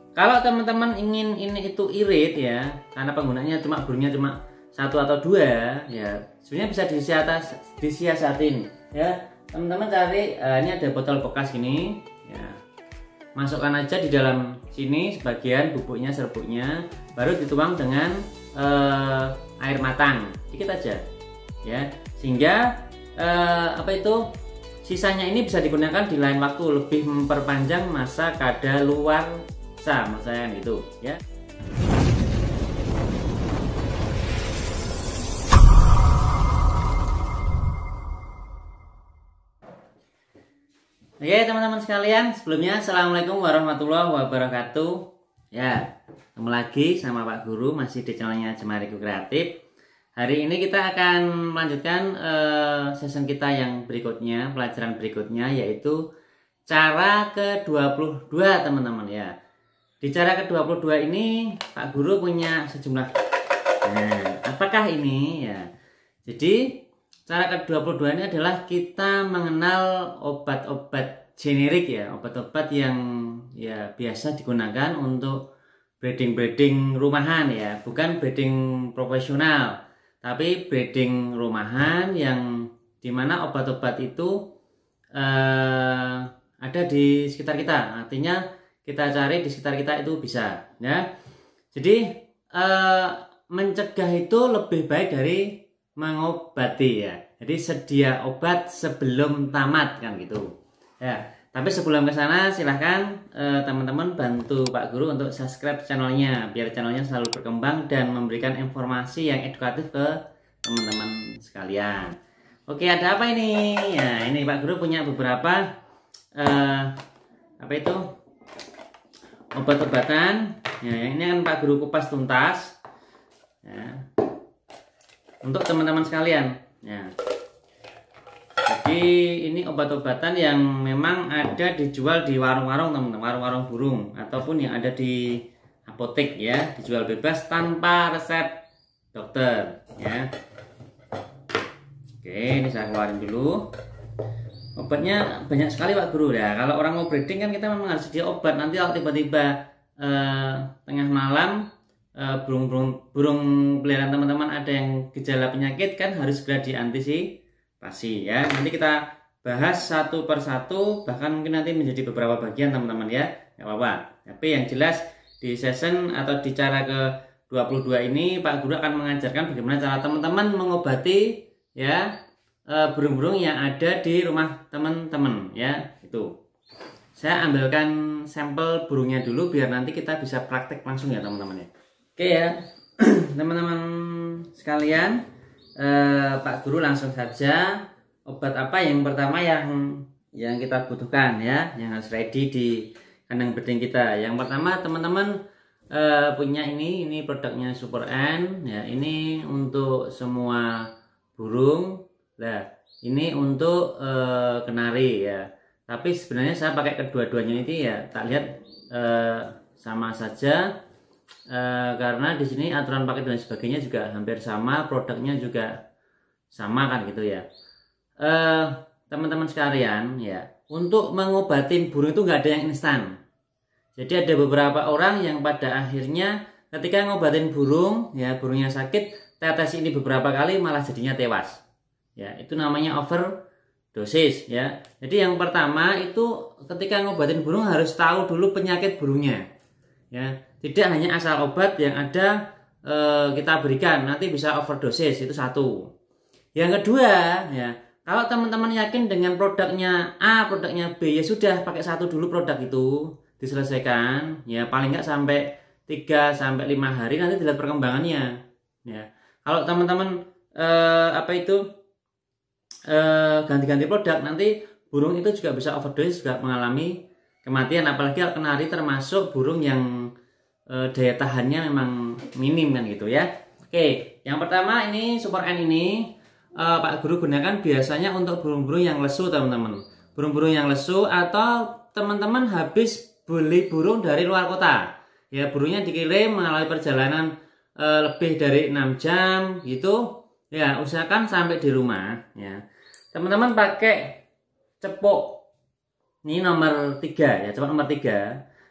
Kalau teman-teman ingin ini itu irit ya, karena penggunaannya burungnya cuma satu atau dua ya, sebenarnya bisa disiasatin ya. Teman-teman cari ini ada botol bekas gini ya, masukkan aja di dalam sini sebagian bubuknya, serbuknya, baru dituang dengan air matang dikit aja ya, sehingga sisanya ini bisa digunakan di lain waktu, lebih memperpanjang masa kadaluarsa, maksudnya gitu ya. Oke teman-teman sekalian, sebelumnya Assalamualaikum warahmatullahi wabarakatuh. Ya, ketemu lagi sama Pak Guru, masih di channelnya Jemariku Kreatif. Hari ini kita akan melanjutkan season kita yang berikutnya, pelajaran berikutnya, yaitu cara ke-22 teman-teman ya. Di cara ke-22 ini Pak Guru punya sejumlah, nah apakah ini ya. Jadi cara ke-22 ini adalah kita mengenal obat-obat generik ya, obat-obat yang ya biasa digunakan untuk breeding rumahan ya, bukan breeding profesional, tapi breeding rumahan yang dimana obat-obat itu ada di sekitar kita. Artinya kita cari di sekitar kita itu bisa ya. Jadi mencegah itu lebih baik dari mengobati ya. Jadi sedia obat sebelum tamat kan gitu ya. Tapi sebelum ke sana silahkan teman-teman bantu Pak Guru untuk subscribe channelnya, biar channelnya selalu berkembang dan memberikan informasi yang edukatif ke teman-teman sekalian. Oke, ada apa ini ya? Ini Pak Guru punya beberapa obat-obatan ya. Ini kan Pak Guru kupas tuntas ya, untuk teman-teman sekalian ya. Jadi ini obat-obatan yang memang ada dijual di warung-warung teman-teman, warung-warung burung ataupun yang ada di apotek ya, dijual bebas tanpa resep dokter ya. Oke, ini saya keluarin dulu. Obatnya banyak sekali Pak Guru ya. Kalau orang mau breeding kan kita memang harus sedia obat. Nanti kalau tiba-tiba tengah malam burung peliharaan teman-teman ada yang gejala penyakit, kan harus segera diantisipasi ya. Nanti kita bahas satu persatu, bahkan mungkin nanti menjadi beberapa bagian teman-teman ya, nggak apa-apa. Tapi yang jelas di season atau di cara ke-22 ini Pak Guru akan mengajarkan bagaimana cara teman-teman mengobati ya burung-burung yang ada di rumah teman-teman ya. Itu saya ambilkan sampel burungnya dulu biar nanti kita bisa praktek langsung ya teman-teman ya. Oke ya teman-teman sekalian, Pak Guru langsung saja. Obat apa yang pertama yang kita butuhkan ya, yang harus ready di kandang breeding kita. Yang pertama teman-teman punya ini produknya Super N ya. Ini untuk semua burung. Nah ini untuk kenari ya. Tapi sebenarnya saya pakai kedua-duanya ini ya, tak lihat sama saja. Karena di sini aturan paket dan sebagainya juga hampir sama, produknya juga sama kan gitu ya. Teman-teman sekalian ya, untuk mengobatin burung itu nggak ada yang instan. Jadi ada beberapa orang yang pada akhirnya ketika ngobatin burung ya, burungnya sakit, tetes ini beberapa kali malah jadinya tewas ya. Itu namanya overdosis ya. Jadi yang pertama itu ketika ngobatin burung harus tahu dulu penyakit burungnya ya. Tidak hanya asal obat yang ada kita berikan, nanti bisa overdosis, itu satu. Yang kedua ya, kalau teman-teman yakin dengan produknya A, produknya B, ya sudah pakai satu dulu produk itu, diselesaikan ya, paling nggak sampai 3-5 hari, nanti dilihat perkembangannya ya. Kalau teman-teman ganti-ganti produk, nanti burung itu juga bisa overdosis, juga mengalami kematian. Apalagi kenari termasuk burung yang daya tahannya memang minim kan gitu ya. Oke, yang pertama ini Super N ini Pak Guru gunakan biasanya untuk burung-burung yang lesu teman-teman. Burung-burung yang lesu atau teman-teman habis beli burung dari luar kota ya, burungnya dikirim melalui perjalanan lebih dari 6 jam gitu ya, usahakan sampai di rumah ya. Teman-teman pakai cepuk ini nomor 3 ya, cepuk nomor 3.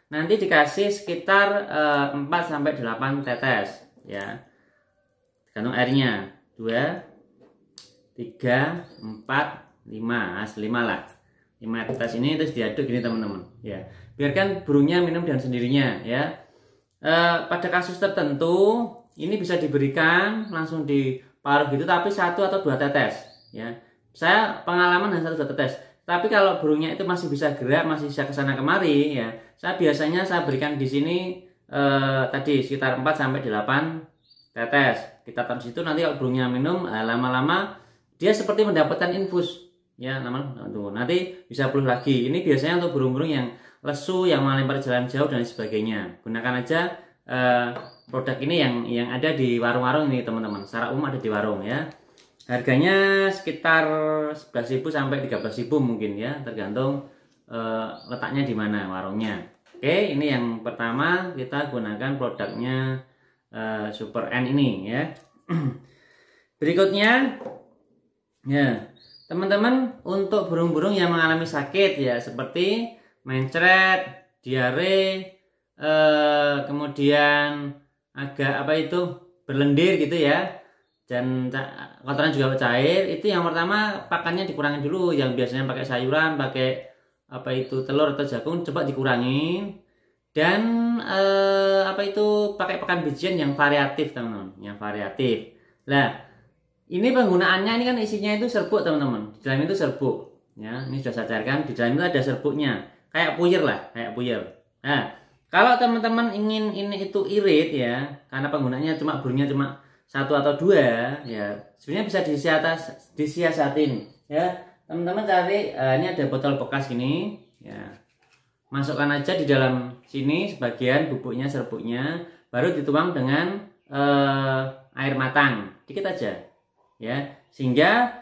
nanti dikasih sekitar 4 sampai 8 tetes ya. Tergantung airnya. 2 3 4 5, 5 lah. 5 tetes ini terus diaduk gini teman-teman ya. Biarkan burungnya minum dengan sendirinya ya. Pada kasus tertentu ini bisa diberikan langsung di paruh gitu, tapi 1 atau 2 tetes ya. Saya pengalaman hanya 1 2 tetes. Tapi kalau burungnya itu masih bisa gerak, masih bisa kesana kemari ya, saya biasanya berikan di sini tadi sekitar 4 sampai 8 tetes. Kita taruh situ, nanti kalau burungnya minum lama-lama dia seperti mendapatkan infus ya, nanti bisa pulih lagi. Ini biasanya untuk burung-burung yang lesu, yang melempar jalan jauh dan sebagainya. Gunakan aja produk ini yang ada di warung-warung ini teman-teman. Secara umum ada di warung ya. Harganya sekitar 11.000 sampai 13.000 mungkin ya, tergantung letaknya di mana warungnya. Oke, ini yang pertama kita gunakan produknya Super N ini ya. Berikutnya ya, teman-teman, untuk burung-burung yang mengalami sakit ya, seperti mencret, diare, kemudian agak berlendir gitu ya, dan kotoran juga cair, itu yang pertama pakannya dikurangin dulu. Yang biasanya pakai sayuran, pakai telur atau jagung, coba dikurangin. Dan pakai pakan bijian yang variatif teman-teman, yang variatif. Nah, ini penggunaannya ini kan isinya itu serbuk teman-teman. Di dalam itu serbuk ya. Ini sudah saya cairkan. Di dalam itu ada serbuknya. Kayak puyer lah, kayak puyer. Nah, kalau teman-teman ingin ini itu irit ya, karena penggunaannya burungnya cuma 1 atau 2 ya, sebenarnya bisa disiasatin ya. Teman-teman cari ini ada botol bekas ini ya. Masukkan aja di dalam sini sebagian bubuknya, serbuknya, baru dituang dengan air matang dikit aja. Ya, sehingga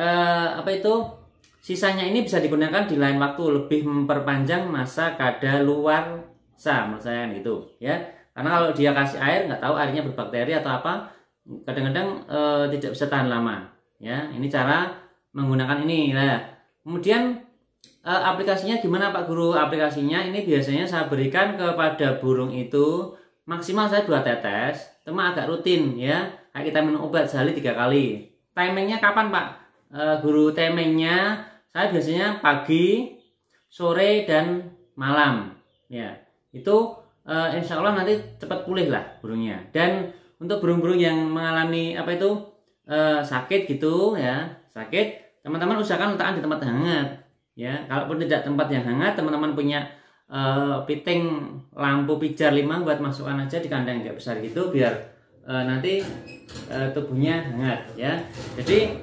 sisanya ini bisa digunakan di lain waktu, lebih memperpanjang masa kadaluarsa menurut saya gitu ya. Karena kalau dia kasih air, nggak tahu airnya berbakteri atau apa, kadang-kadang tidak bisa tahan lama ya. Ini cara menggunakan ini. Nah, kemudian aplikasinya gimana Pak Guru? Aplikasinya ini biasanya saya berikan kepada burung itu maksimal saya 2 tetes, cuma agak rutin ya. Kayak kita minum obat sehari 3 kali. Timingnya kapan Pak Guru? Timingnya saya biasanya pagi, sore, dan malam ya. Itu insya Allah nanti cepat pulih lah burungnya. Dan untuk burung-burung yang mengalami sakit gitu ya, sakit, teman-teman usahakan letakkan di tempat hangat ya. Kalaupun tidak tempat yang hangat, teman-teman punya piting lampu pijar 5 buat masukkan aja di kandang yang besar gitu, biar nanti tubuhnya hangat ya. Jadi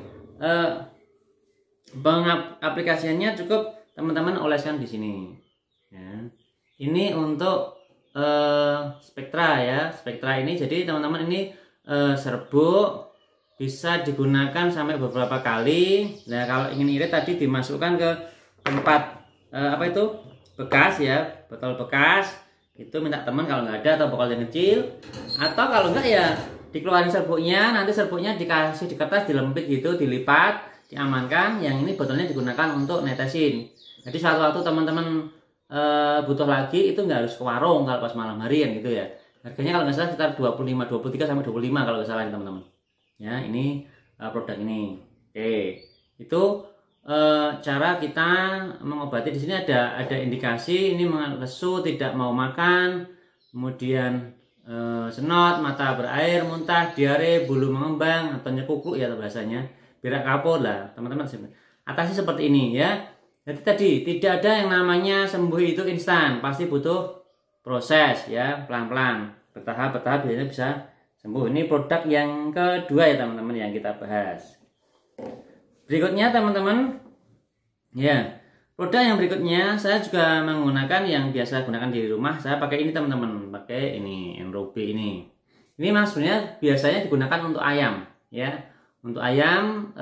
aplikasinya cukup teman-teman oleskan di sini ya. Ini untuk spektra ya. Spektra ini jadi teman-teman ini serbuk bisa digunakan sampai beberapa kali. Nah, kalau ingin irit tadi dimasukkan ke tempat bekas ya, botol bekas. Itu minta teman kalau nggak ada, atau botol yang kecil, atau kalau enggak ya dikeluarin serbuknya, nanti serbuknya dikasih di kertas, dilempit gitu, dilipat, diamankan. Yang ini botolnya digunakan untuk netesin. Jadi suatu waktu teman-teman butuh lagi, itu nggak harus ke warung kalau pas malam hari gitu ya. Harganya kalau nggak salah sekitar 23 sampai 25 kalau nggak salah teman-teman ya. Ini produk ini. Oke, itu cara kita mengobati. Di sini ada indikasi ini lesu, tidak mau makan, kemudian senot, mata berair, muntah, diare, bulu mengembang atau nyekukuk ya bahasanya, berak kapur lah teman-teman. Atasi seperti ini ya. Jadi tadi tidak ada yang namanya sembuh itu instan, pasti butuh proses ya, pelan-pelan, bertahap biasanya bisa sembuh. Ini produk yang kedua ya teman-teman yang kita bahas. Berikutnya teman-teman ya, produk yang berikutnya saya juga menggunakan yang biasa gunakan di rumah. Saya pakai ini teman-teman, pakai ini Enrobi ini. Ini mas sebenarnya biasanya digunakan untuk ayam ya. Untuk ayam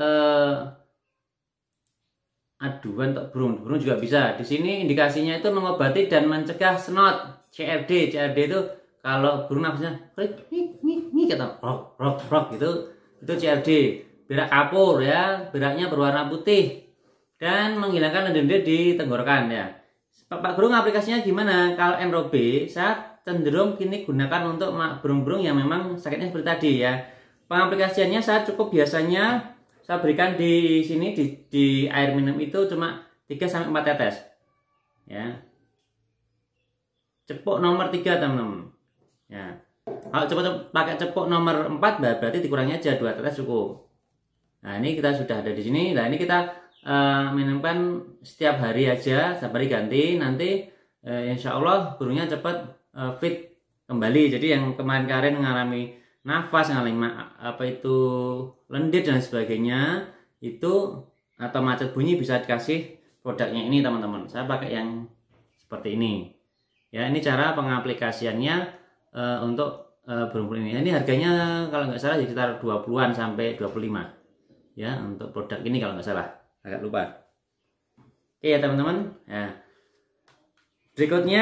aduan untuk burung juga bisa. Di sini indikasinya itu mengobati dan mencegah senot, CRD. CRD itu kalau burung nafasnya kata rok gitu, itu CRD. Berak kapur ya, beraknya berwarna putih dan menghilangkan lendir-lendir di tenggorokan ya. Pak Guru aplikasinya gimana? Kalau enrobe saya cenderung kini gunakan untuk burung-burung yang memang sakitnya seperti tadi ya. Pengaplikasiannya saya cukup biasanya saya berikan di sini di air minum itu cuma 3-4 tetes. Ya. Cepuk nomor 3 teman-teman. Ya. Kalau coba pakai cepuk nomor 4 berarti dikurangnya aja 2 tetes cukup. Nah, ini kita sudah ada di sini. Nah, ini kita minumkan setiap hari aja, setiap hari ganti. Nanti insya Allah burungnya cepat fit kembali. Jadi yang kemarin-kemarin mengalami nafas, mengalami lendir dan sebagainya itu atau macet bunyi bisa dikasih produknya ini teman-teman. Saya pakai yang seperti ini. Ya, ini cara pengaplikasiannya untuk burung-burung ini. Ini harganya kalau nggak salah sekitar 20-an sampai 25. Ya, untuk produk ini kalau nggak salah. Agak lupa. Oke ya teman-teman. Ya. Berikutnya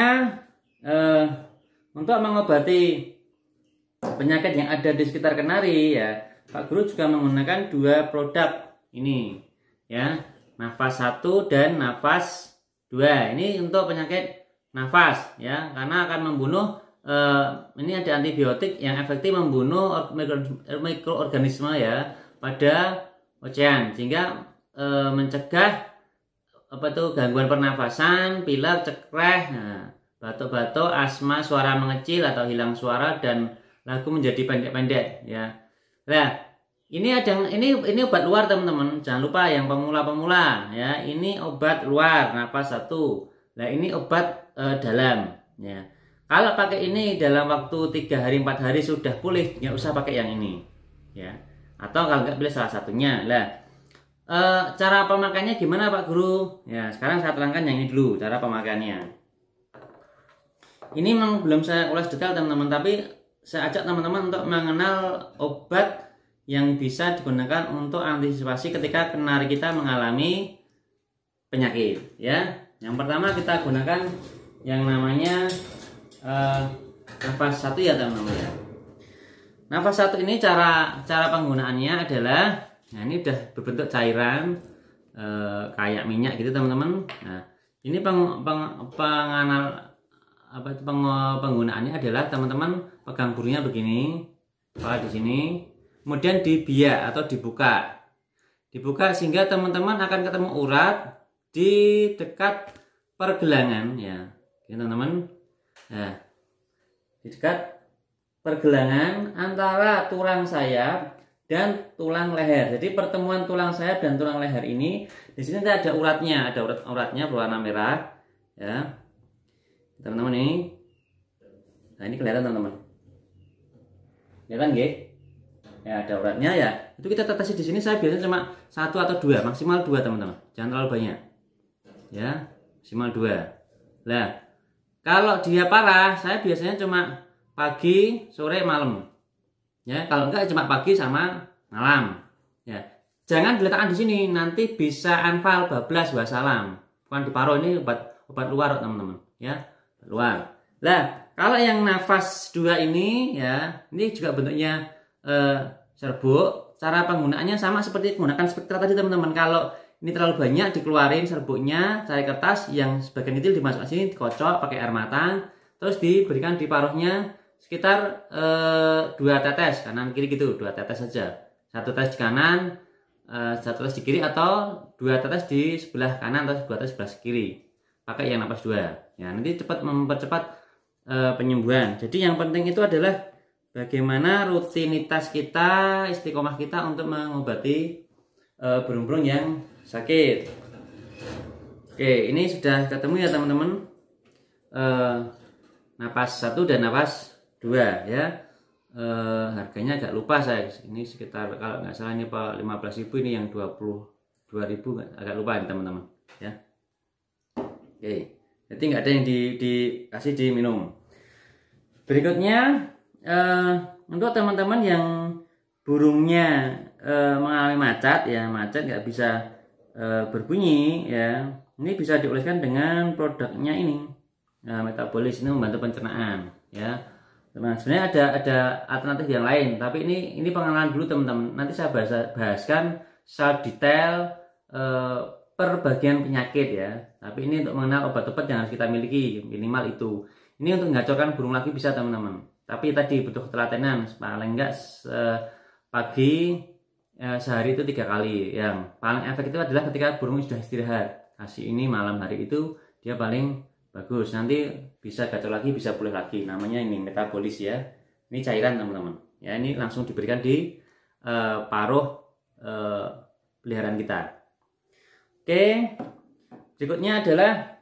untuk mengobati penyakit yang ada di sekitar kenari ya, Pak Guru juga menggunakan 2 produk ini ya, nafas 1 dan nafas 2. Ini untuk penyakit nafas ya, karena akan membunuh ini ada antibiotik yang efektif membunuh mikroorganisme ya pada ocean, sehingga mencegah gangguan pernafasan, pilek, cekreh, batuk-batuk, asma, suara mengecil atau hilang suara dan lagu menjadi pendek-pendek ya. Nah, ini obat luar teman-teman. Jangan lupa yang pemula-pemula ya. Ini obat luar nafas 1. Nah, ini obat dalam ya. Kalau pakai ini dalam waktu 3 hari 4 hari sudah pulih, nggak usah pakai yang ini ya. Atau kalau nggak pilih salah satunya. Nah, cara pemakaiannya gimana Pak Guru? Ya, sekarang saya terangkan yang ini dulu cara pemakaiannya. Ini memang belum saya ulas detail teman-teman, tapi saya ajak teman-teman untuk mengenal obat yang bisa digunakan untuk antisipasi ketika kenari kita mengalami penyakit ya. Yang pertama kita gunakan yang namanya nafas 1 ya teman-teman ya. Nafas 1 ini cara penggunaannya adalah, nah ini udah berbentuk cairan kayak minyak gitu teman-teman. Nah, ini penggunaannya adalah teman-teman pegang burungnya begini, kepala di sini, kemudian dibiak atau dibuka sehingga teman-teman akan ketemu urat di dekat pergelangan ya, teman-teman. Nah, di dekat pergelangan antara tulang sayap dan tulang leher. Jadi pertemuan tulang sayap dan tulang leher ini di sini ada uratnya, uratnya berwarna merah ya. Teman-teman ini. Nah, ini kelihatan teman-teman. Kelihatan nggih? Ya, ada uratnya ya. Itu kita tetesi di sini saya biasanya cuma 1 atau 2, maksimal 2 teman-teman. Jangan terlalu banyak. Ya, maksimal 2. Nah, kalau dia parah, saya biasanya cuma pagi, sore, malam. Ya, kalau enggak cuma pagi sama malam. Ya. Jangan diletakkan di sini, nanti bisa anfal, bablas, wassalam. Bukan diparuh, ini obat luar teman-teman, ya. Luar. Nah, kalau yang nafas 2 ini ya, ini juga bentuknya serbuk. Cara penggunaannya sama seperti menggunakan spektra tadi teman-teman. Kalau ini terlalu banyak dikeluarin serbuknya, cari kertas yang sebagian kecil dimasukkan sini, dikocok pakai air matang, terus diberikan di paruhnya sekitar 2 tetes kanan kiri gitu, 2 tetes saja. 1 tetes di kanan, 1 tetes di kiri, atau 2 tetes di sebelah kanan atau 2 tetes sebelah kiri. Pakai yang nafas 2. Ya, nanti cepat mempercepat penyembuhan. Jadi yang penting itu adalah bagaimana rutinitas kita, istiqomah kita untuk mengobati burung-burung yang sakit. Oke, ini sudah ketemu ya teman-teman. Nafas 1 dan nafas 2 ya. Harganya agak lupa saya. Ini sekitar kalau nggak salah ini 15.000, ini yang 22.000, agak lupa nih teman-teman ya. Oke. Jadi nggak ada yang dikasih diminum. Berikutnya untuk teman-teman yang burungnya mengalami macet ya, macet nggak bisa berbunyi ya, ini bisa dioleskan dengan produknya ini. Metabolis ini membantu pencernaan ya. Nah, sebenarnya ada alternatif yang lain, tapi ini pengenalan dulu teman-teman. Nanti saya bahaskan secara detail per bagian penyakit ya. Tapi ini untuk mengenal obat-obat yang harus kita miliki, minimal itu. Ini untuk mengacorkan burung lagi bisa teman-teman. Tapi tadi butuh ketelatenan, paling enggak pagi sehari itu 3 kali. Yang paling efektif adalah ketika burung sudah istirahat. Kasih ini malam hari itu dia paling bagus. Nanti bisa gacor lagi, bisa pulih lagi. Namanya ini metabolis ya. Ini cairan teman-teman. Ya ini langsung diberikan di paruh peliharaan kita. Oke, berikutnya adalah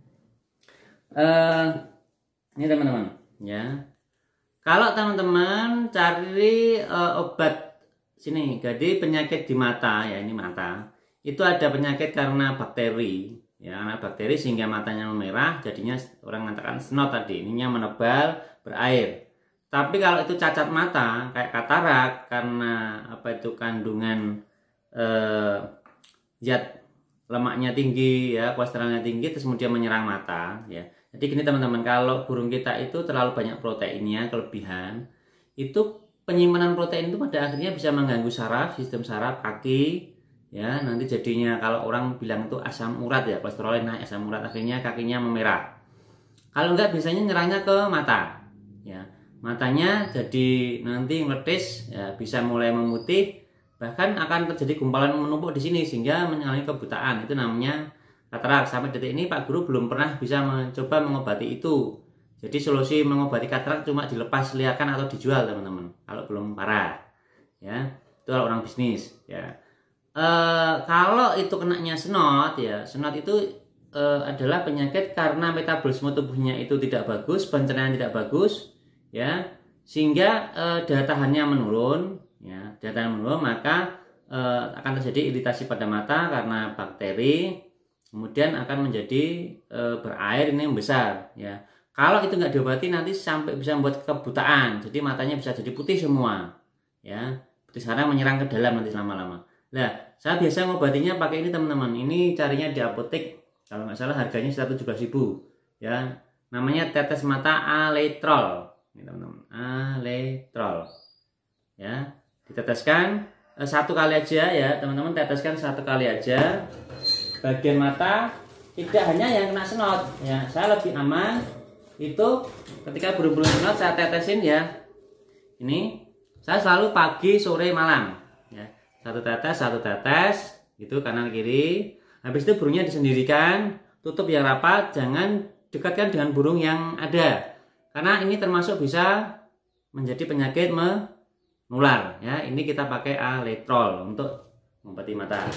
ini teman-teman ya. Kalau teman-teman cari obat sini, jadi penyakit di mata ya, ini mata. Itu ada penyakit karena bakteri ya, karena bakteri sehingga matanya memerah, jadinya orang mengatakan snot tadi, ininya menebal, berair. Tapi kalau itu cacat mata kayak katarak karena apa itu kandungan zat lemaknya tinggi ya, kolesterolnya tinggi, terus kemudian menyerang mata ya. Jadi gini teman-teman, kalau burung kita itu terlalu banyak proteinnya, kelebihan, itu penyimpanan protein itu pada akhirnya bisa mengganggu saraf, sistem saraf kaki ya. Nanti jadinya kalau orang bilang itu asam urat ya, kolesterolnya naik, asam urat, akhirnya kakinya memerah. Kalau enggak biasanya nyerangnya ke mata ya. Matanya jadi nanti meletis ya, bisa mulai memutih, bahkan akan terjadi gumpalan menumpuk di sini sehingga mengalami kebutaan. Itu namanya katarak. Sampai detik ini Pak Guru belum pernah bisa mencoba mengobati itu. Jadi solusi mengobati katarak cuma dilepas liarkan atau dijual teman-teman, kalau belum parah ya. Itu kalau orang bisnis ya. Kalau itu kenanya snot ya, snot itu adalah penyakit karena metabolisme tubuhnya itu tidak bagus, pencernaan tidak bagus ya, sehingga daya tahannya menurun ya. Daya tahan menurun, maka akan terjadi iritasi pada mata karena bakteri, kemudian akan menjadi berair, ini membesar ya. Kalau itu nggak diobati nanti sampai bisa membuat kebutaan, jadi matanya bisa jadi putih semua ya, putih karena menyerang ke dalam nanti lama-lama. Nah, saya biasa ngobatinya pakai ini teman-teman, ini carinya di apotek, kalau nggak salah harganya 117.000 ya, namanya tetes mata Aletrol ini teman-teman, Aletrol ya. Diteteskan 1 kali aja ya teman-teman, teteskan 1 kali aja bagian mata, tidak hanya yang kena snot ya. Saya lebih aman itu ketika burung-burung snot saya tetesin ya, ini saya selalu pagi sore malam ya, 1 tetes gitu kanan kiri. Habis itu burungnya disendirikan, tutup yang rapat, jangan dekatkan dengan burung yang ada, karena ini termasuk bisa menjadi penyakit menular ya. Ini kita pakai Aletrol untuk mengobati mata.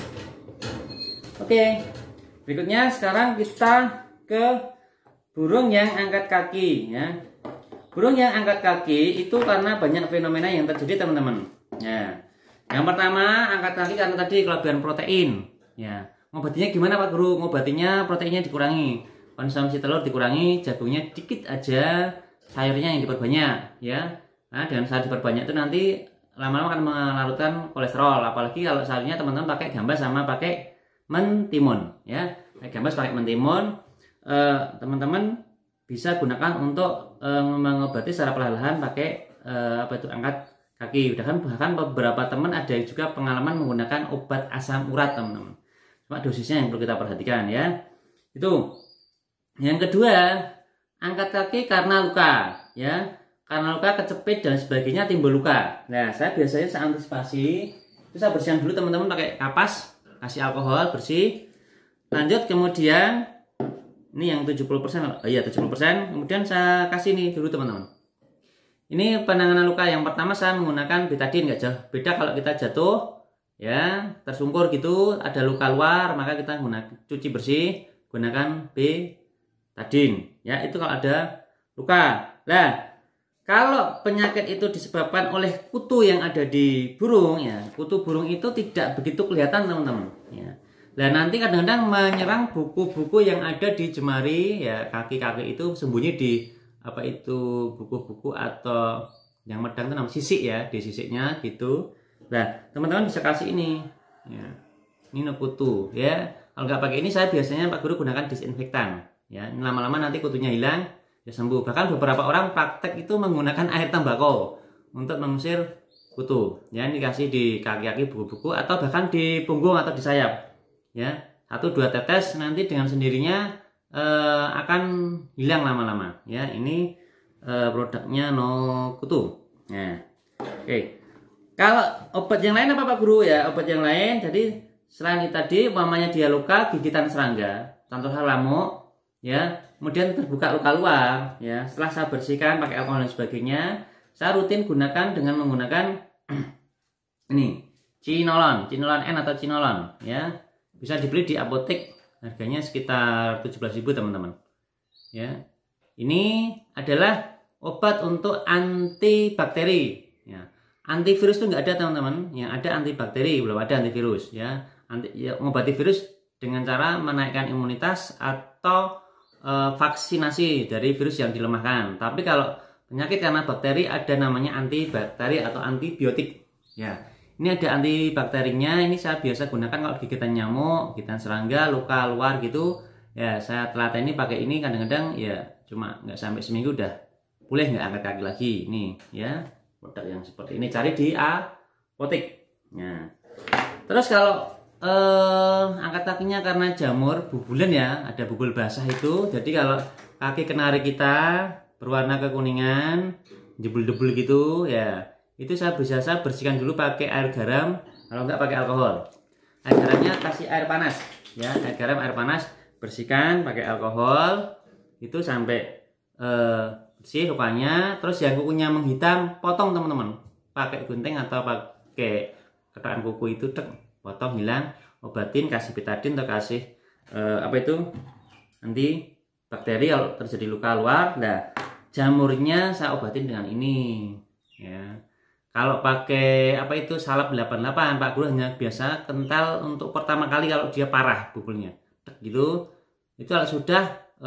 Oke, berikutnya sekarang kita ke burung yang angkat kaki ya. Burung yang angkat kaki itu karena banyak fenomena yang terjadi teman-teman ya. Yang pertama angkat kaki karena tadi kelebihan protein ya. Ngobatinya gimana Pak Guru? Ngobatinya proteinnya dikurangi, konsumsi telur dikurangi, jagungnya dikit aja, sayurnya yang diperbanyak ya. Nah, dengan sayur diperbanyak itu nanti lama-lama akan melarutkan kolesterol. Apalagi kalau sayurnya teman-teman pakai gambas sama pakai mentimun ya. Gambas pakai mentimun, teman-teman bisa gunakan untuk mengobati secara perlahan pakai apa itu angkat kaki. Bahkan beberapa teman ada juga pengalaman menggunakan obat asam urat teman-teman. Cuma dosisnya yang perlu kita perhatikan ya. Itu. Yang kedua, angkat kaki karena luka ya. Karena luka, kecepit dan sebagainya timbul luka. Nah, saya biasanya saya antisipasi, itu saya bersihkan dulu teman-teman pakai kapas, kasih alkohol bersih. Lanjut kemudian ini yang 70%, iya 70%, kemudian saya kasih ini dulu teman-teman. Ini penanganan luka yang pertama saya menggunakan betadine, nggak jauh beda kalau kita jatuh ya, tersungkur gitu, ada luka luar, maka kita cuci bersih, gunakan betadine ya, itu kalau ada luka. Nah, kalau penyakit itu disebabkan oleh kutu yang ada di burung ya, kutu burung itu tidak begitu kelihatan teman-teman ya. Nah, nanti kadang-kadang menyerang buku-buku yang ada di jemari ya, kaki-kaki itu sembunyi di apa itu buku-buku atau yang medang itu namanya sisik ya, di sisiknya gitu. Nah, teman-teman bisa kasih ini ya. Ini kutu ya. Kalau nggak pakai ini, saya biasanya Pak Guru gunakan disinfektan ya. Lama-lama nanti kutunya hilang, ya sembuh. Bahkan beberapa orang praktek itu menggunakan air tembakau untuk mengusir kutu ya. Ini kasih di kaki-kaki buku-buku atau bahkan di punggung atau di sayap ya, 1-2 tetes nanti dengan sendirinya akan hilang lama-lama ya. Ini produknya No Kutu. Nah, oke. Kalau obat yang lain apa Pak Guru ya? Obat yang lain jadi selain itu tadi umpamanya dia luka gigitan serangga, contohnya lamuk ya, kemudian terbuka luka luar ya, setelah saya bersihkan pakai alkohol dan sebagainya, saya rutin gunakan dengan menggunakan ini Cinolon N atau Cinolon ya, bisa dibeli di apotek, harganya sekitar 17.000 teman-teman ya. Ini adalah obat untuk antibakteri ya. Antivirus itu nggak ada teman-teman, yang ada antibakteri, belum ada antivirus ya. Mengobati virus dengan cara menaikkan imunitas atau vaksinasi dari virus yang dilemahkan. Tapi kalau penyakit karena bakteri ada namanya antibakteri atau antibiotik ya. Ini ada antibakterinya, ini saya biasa gunakan kalau gigitan nyamuk, gigitan serangga, luka luar gitu ya. Saya telateni pakai ini, kadang-kadang ya cuma nggak sampai seminggu udah boleh, nggak angkat kaki lagi. Ini ya produk yang seperti ini cari di apotek. Nah, terus kalau angkat kakinya karena jamur bubulan ya, ada bubul basah itu. Jadi kalau kaki kenari kita berwarna kekuningan, jebul-jebul gitu ya, itu saya bersihkan dulu pakai air garam, kalau enggak pakai alkohol. Air garamnya kasih air panas ya, air garam air panas, bersihkan pakai alkohol itu sampai bersih lukanya. Terus yang kukunya menghitam potong teman-teman, pakai gunting atau pakai ketaan kuku itu potong, hilang, obatin, kasih betadin atau kasih apa itu nanti bakteri kalau terjadi luka luar. Nah, jamurnya saya obatin dengan ini ya. Kalau pakai apa itu salep 88 Pak Guru hanya biasa kental untuk pertama kali kalau dia parah bubulnya gitu. Itu kalau sudah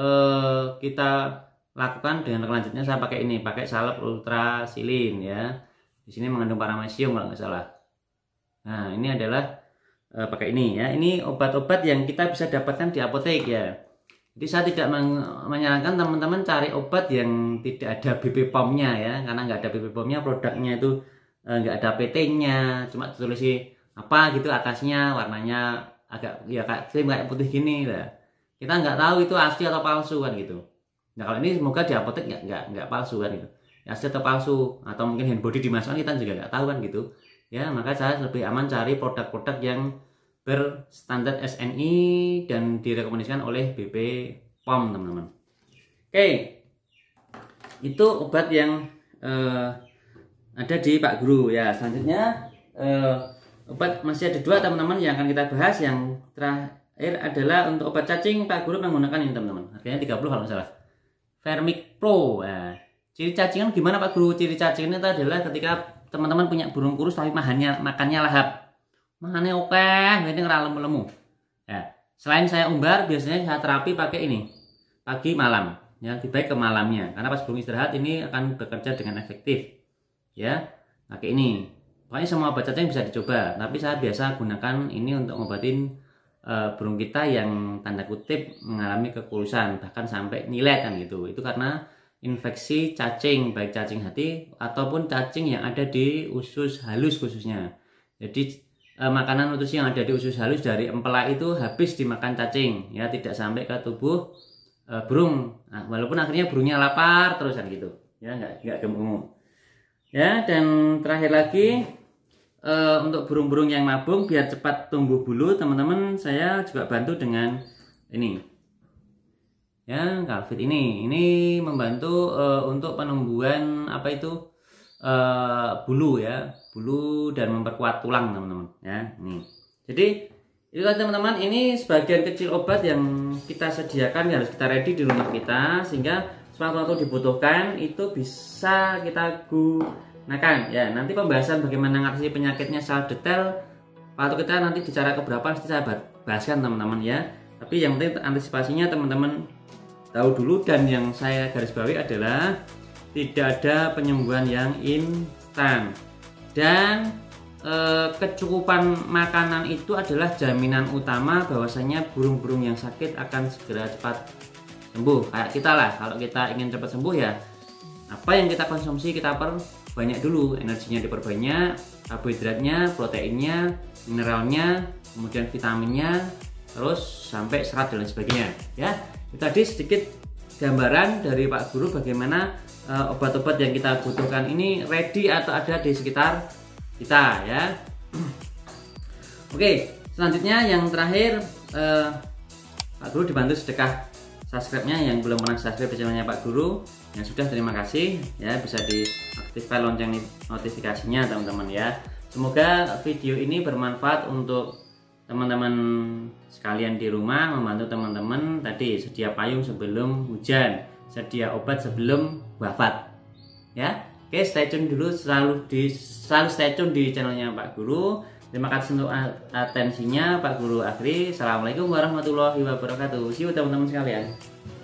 kita lakukan dengan kelanjutnya saya pakai ini, pakai salep ultrasilin ya. Di sini mengandung paramecium kalau nggak salah. Nah, ini adalah pakai ini ya. Ini obat-obat yang kita bisa dapatkan di apotek ya. Jadi saya tidak menyarankan teman-teman cari obat yang tidak ada BP POM-nya ya, karena nggak ada BP POM-nya, produknya itu nggak ada PT-nya, cuma ditulis apa gitu atasnya, warnanya agak ya kayak krim kayak putih gini lah. Kita nggak tahu itu asli atau palsu kan gitu. Nah, kalau ini semoga di apotek nggak palsu kan gitu, asli atau palsu, atau mungkin hand body dimasukkan kita juga nggak tahu kan gitu ya. Maka saya lebih aman cari produk-produk yang berstandar SNI dan direkomendasikan oleh BP POM teman-teman. Oke, itu obat yang ada di Pak Guru ya. Selanjutnya obat masih ada 2 teman-teman yang akan kita bahas. Yang terakhir adalah untuk obat cacing. Pak Guru menggunakan ini teman-teman, harganya 30 kalau nggak salah, Vermic Pro. Nah, ciri cacingan gimana Pak Guru? Ciri cacing ini adalah ketika teman-teman punya burung kurus tapi makannya lahap, makannya oke, ini ngerah lemu-lemu ya. Selain saya umbar, biasanya saya terapi pakai ini pagi malam ya, lebih baik ke malamnya, karena pas burung istirahat ini akan bekerja dengan efektif ya. Pakai ini, pokoknya semua obat cacing bisa dicoba, tapi saya biasa gunakan ini untuk ngobatin burung kita yang tanda kutip mengalami kekurusan bahkan sampai nilet kan gitu. Itu karena infeksi cacing, baik cacing hati ataupun cacing yang ada di usus halus khususnya. Jadi makanan nutrisi yang ada di usus halus dari empelak itu habis dimakan cacing ya, tidak sampai ke tubuh burung. Nah, walaupun akhirnya burungnya lapar terus kan gitu ya, nggak gemuk ya. Dan terakhir lagi untuk burung-burung yang nabung biar cepat tumbuh bulu, teman-teman saya juga bantu dengan ini ya, Calvit ini membantu untuk penumbuhan apa itu bulu ya, bulu dan memperkuat tulang teman-teman ya. Nih, jadi itu teman-teman, ini sebagian kecil obat yang kita sediakan, yang harus kita ready di rumah kita, sehingga sewaktu dibutuhkan itu bisa kita gunakan ya. Nanti pembahasan bagaimana ngatasi penyakitnya secara detail waktu kita nanti bicara keberapa nanti saya bahaskan teman-teman ya. Tapi yang penting antisipasinya teman-teman tahu dulu, dan yang saya garis bawahi adalah tidak ada penyembuhan yang instan, dan kecukupan makanan itu adalah jaminan utama bahwasanya burung-burung yang sakit akan segera cepat sembuh. Kayak kita lah, kalau kita ingin cepat sembuh ya apa yang kita konsumsi kita perbanyak dulu, energinya diperbanyak, karbohidratnya, proteinnya, mineralnya, kemudian vitaminnya, terus sampai serat dan lain sebagainya ya. Itu tadi sedikit gambaran dari Pak Guru bagaimana obat-obat yang kita butuhkan ini ready atau ada di sekitar kita ya. Oke, selanjutnya yang terakhir Pak Guru dibantu sedekah subscribe-nya. Yang belum pernah subscribe channelnya Pak Guru, yang sudah terima kasih ya, bisa diaktifkan lonceng notifikasinya teman-teman ya. Semoga video ini bermanfaat untuk teman-teman sekalian di rumah, membantu teman-teman tadi sedia payung sebelum hujan, sedia obat sebelum wafat ya. Oke, stay tune dulu, selalu stay tune di channelnya Pak Guru. Terima kasih untuk atensinya. Pak Guru akhiri. Assalamualaikum warahmatullahi wabarakatuh. See you teman-teman sekalian.